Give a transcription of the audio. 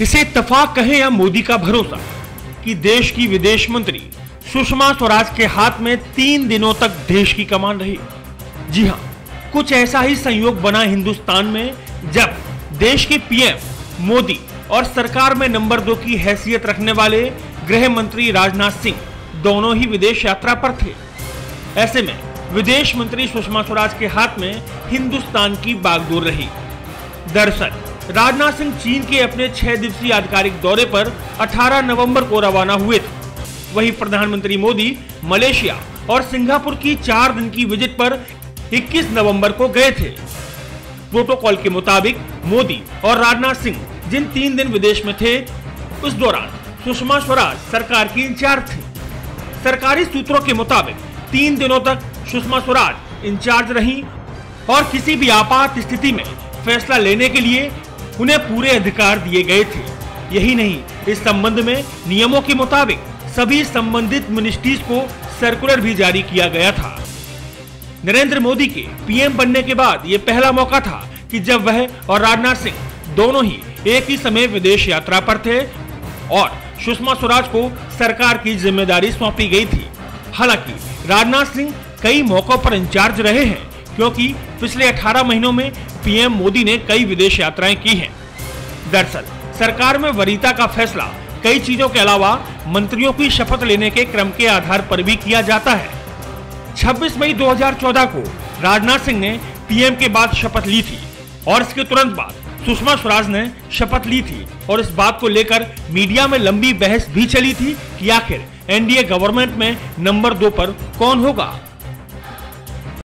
इसे इत्तेफाक कहें या मोदी का भरोसा कि देश की विदेश मंत्री सुषमा स्वराज के हाथ में 3 दिनों तक देश की कमान रही। जी हां, कुछ ऐसा ही संयोग बना हिंदुस्तान में जब देश के पीएम मोदी और सरकार में नंबर 2 की हैसियत रखने वाले गृह मंत्री राजनाथ सिंह दोनों ही विदेश यात्रा पर थे। ऐसे में विदेश मंत्री सुषमा स्वराज के हाथ में हिंदुस्तान की बागडोर रही। दरअसल राजनाथ सिंह चीन के अपने 6 दिवसीय आधिकारिक दौरे पर 18 नवंबर को रवाना हुए थे। वहीं प्रधानमंत्री मोदी मलेशिया और सिंगापुर की 4 दिन की विजिट पर 21 नवंबर को गए थे। प्रोटोकॉल के मुताबिक मोदी और राजनाथ सिंह जिन 3 दिन विदेश में थे, उस दौरान सुषमा स्वराज सरकार की इंचार्ज थी। सरकारी सूत्रों के मुताबिक 3 दिनों तक सुषमा स्वराज इंचार्ज रहीं और किसी भी आपात स्थिति में फैसला लेने के लिए उन्हें पूरे अधिकार दिए गए थे। यही नहीं, इस संबंध में नियमों के मुताबिक सभी संबंधित मिनिस्ट्रीज को सर्कुलर भी जारी किया गया था। नरेंद्र मोदी के पीएम बनने के बाद ये पहला मौका था कि जब वह और राजनाथ सिंह दोनों ही एक ही समय विदेश यात्रा पर थे और सुषमा स्वराज को सरकार की जिम्मेदारी सौंपी गई थी। हालांकि राजनाथ सिंह कई मौकों पर इंचार्ज रहे हैं, क्योंकि पिछले 18 महीनों में पीएम मोदी ने कई विदेश यात्राएं की हैं। दरअसल सरकार में वरीयता का फैसला कई चीजों के अलावा मंत्रियों की शपथ लेने के क्रम के आधार पर भी किया जाता है। 26 मई 2014 को राजनाथ सिंह ने पीएम के बाद शपथ ली थी और इसके तुरंत बाद सुषमा स्वराज ने शपथ ली थी और इस बात को लेकर मीडिया में लंबी बहस भी चली थी कि आखिर एनडीए गवर्नमेंट में नंबर 2 पर कौन होगा।